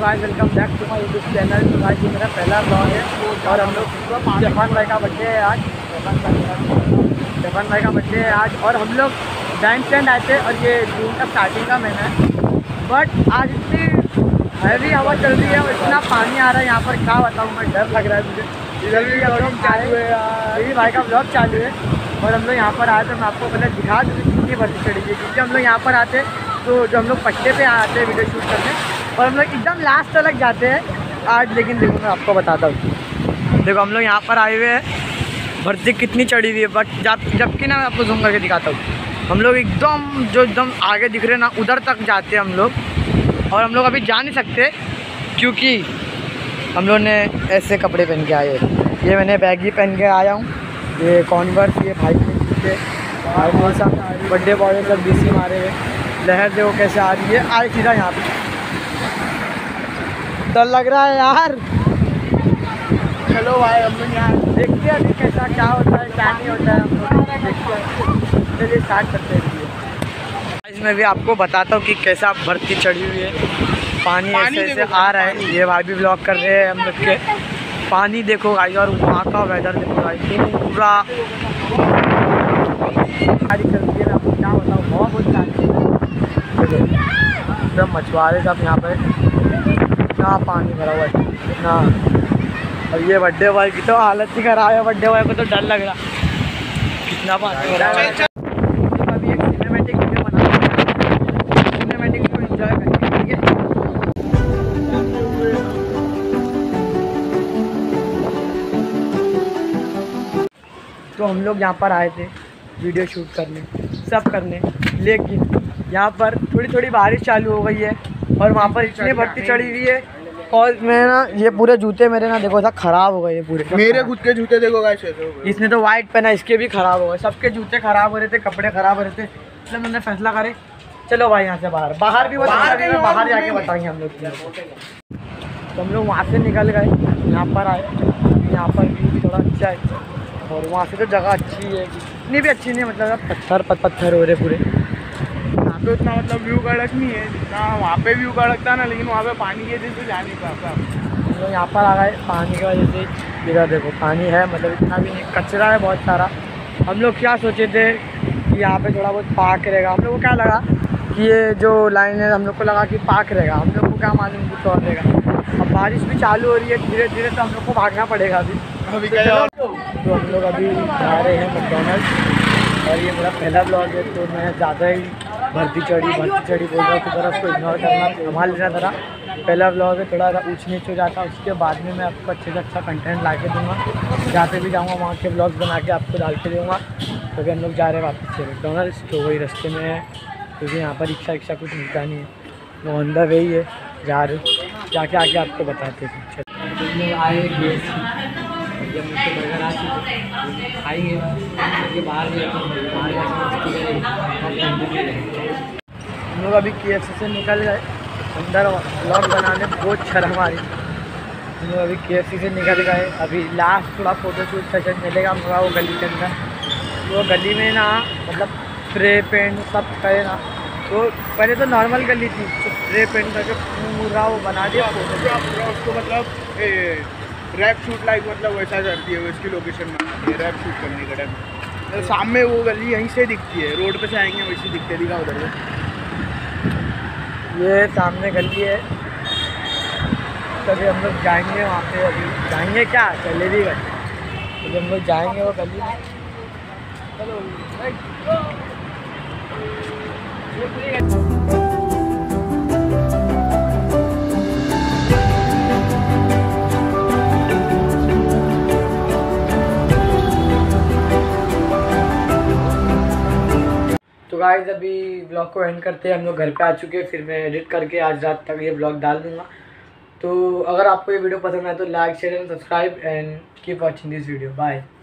Guys welcome back to my YouTube channel. तो guys ये मेरा पहला ब्लॉग है और हम लोग जफान भाई का बर्थडे है आज। जफान भाई का बर्थडे है आज और हम लोग बैंड स्टैंड आए थे और ये जून का स्टार्टिंग का महीना है। बट आज इतनी हैवी हवा चल रही है और इतना पानी आ रहा है यहाँ पर, क्या बताऊँ मैं, डर लग रहा है मुझे। इधर भी हम लोग आए हुए मेरी भाई का ब्लॉग चालू है और हम लोग यहाँ पर आए तो मैं आपको पहले दिखा दूँ कितनी भर्ती चढ़ी है, क्योंकि हम लोग यहाँ पर आते तो जो हम लोग पट्टे पे आते हैं वीडियो शूट करने और हम लोग एकदम लास्ट तक जाते हैं आज। लेकिन देखो मैं आपको बताता हूँ, देखो हम लोग यहाँ पर आए हुए हैं, भर्ती कितनी चढ़ी हुई है। बट जबकि ना मैं आपको जूम करके दिखाता हूँ, हम लोग एकदम जो एकदम आगे दिख रहे हैं ना उधर तक जाते हैं हम लोग। और हम लोग अभी जा नहीं सकते क्योंकि हम लोग ने ऐसे कपड़े पहन के आए हैं। ये मैंने बैगी पहन के आया हूँ, ये कॉन्वर्स, ये भाई के भाई सब बर्थडे बॉय सब बीसी मारे हुए। लहर देखो कैसे आ रही है, आए सीधा यहाँ पे। डर लग रहा है यार। चलो भाई हम लोग यहाँ देखते हैं अभी कैसा क्या होता है क्या नहीं होता है, हम लोग देखते हैं। चलिए स्टार्ट करते हैं। इसमें भी आपको बताता हूँ कि कैसा भर्ती चढ़ी हुई है, पानी ऐसे आ रहा है। ये भाई भी ब्लॉग कर रहे हैं हम लोग के। पानी देखो गाइस और वहाँ का वेदर देखो गाइस, पूरा गाड़ी चलती है ना, आपको क्या बताऊँ, बहुत सारी एकदम मछुआरे सब यहाँ पे, इतना पानी भरा हुआ है इतना। और ये बर्थडे बॉय की तो हालत ही खराब है, बर्थडे बॉय को तो डर लग रहा कितना पानी भरा हुआ है। अभी एक सिनेमैटिक वीडियो बना, सिनेमैटिक को एंजॉय करेंगे, ठीक है। तो हम लोग यहाँ पर आए थे वीडियो शूट करने, सब करने, लेकिन यहाँ पर थोड़ी थोड़ी बारिश चालू हो गई है और वहाँ पर इतनी भर्ती चढ़ी हुई है। और मैं ना ये पूरे जूते मेरे ना देखो सब खराब हो गए हैं पूरे, मेरे खुद के जूते देखो गाइस। इसने तो वाइट पहना, इसके भी खराब हो गए, सबके जूते खराब हो रहे थे, कपड़े खराब हो रहे थे। इसलिए मैंने फैसला करे चलो भाई यहाँ से बाहर भी बाहर जाके बताएंगे हम लोग। तो हम लोग वहाँ से निकल गए, यहाँ पर आए, यहाँ पर भी थोड़ा अच्छा है और वहाँ से तो जगह अच्छी है, इतनी भी अच्छी नहीं है, मतलब पत्थर हो रहे पूरे। यहाँ पे उतना मतलब व्यू कड़क नहीं है जितना वहाँ पे व्यू कड़क था ना, लेकिन वहाँ पे पानी की वजह से जा नहीं पाता। तो यहाँ पर आ गए पानी की वजह से, इधर देखो पानी है, मतलब इतना भी नहीं, कचरा है बहुत सारा। हम लोग क्या सोचे थे कि यहाँ पे थोड़ा बहुत पार्क रहेगा, हम लोग को क्या लगा कि ये जो लाइन है हम लोग को लगा कि पार्क रहेगा, हम लोग को क्या मालूम कुछ और रहेगा। अब बारिश भी चालू हो रही है धीरे धीरे, तो हम लोग को भागना पड़ेगा अभी। तो हम लोग अभी जा रहे हैं मैकडॉनल्ड्स और ये मेरा पहला ब्लॉग है, तो मैं ज़्यादा ही भर्ती चढ़ी बोल रहा हूँ, तो ज़रा उसको इग्नोर करना, संभाल लेना ज़रा। पहला ब्लॉग है, थोड़ा ऊँच नीच हो जाता है, उसके बाद में मैं आपको अच्छे से अच्छा कंटेंट ला के दूँगा। जहाँ पे भी जाऊँगा वहाँ के ब्लॉग्स बना के आपको डाल के दूँगा। तो अभी हम लोग जा रहे हैं वापस से मैकडॉनल्ड्स, तो वही रास्ते में है क्योंकि यहाँ पर रिक्शा कुछ मिलता नहीं है, वो ऑन द वे ही है, जा रहे जाके आके आपको बताते हैं। चलो आए जब मुझसे बर्गर आ चुके खाएंगे क्योंकि बाहर हम लोग अभी KFC से निकल गए, अंदर व्लॉग बनाने बहुत शर्म आ रही। हम लोग अभी KFC से निकल गए, अभी लास्ट थोड़ा फ़ोटोशूट सेशन मिलेगा हमारा वो गली के अंदर। वो गली में ना मतलब स्प्रे पेंट सब करे ना, तो पहले तो नॉर्मल गली थी, तो स्प्रे पेंट करके पूरा वो बना दिया उसको, मतलब रैप शूट लाइक मतलब वैसा करती है वो, इसकी लोकेशन में रैप शूट करने का टाइम। तो सामने वो गली यहीं से दिखती है, रोड पे से आएंगे वैसी दिखती है, दिखा उधर ये सामने गली है। तभी हम लोग जाएंगे वहाँ पे, अभी जाएंगे क्या चले भी गए, तो हम लोग जाएंगे वो गली में। तो गाइस अभी ब्लॉग को एंड करते हैं, हम लोग घर पे आ चुके हैं, फिर मैं एडिट करके आज रात तक ये ब्लॉग डाल दूंगा। तो अगर आपको ये वीडियो पसंद आए तो like share and subscribe and keep watching this video. Bye.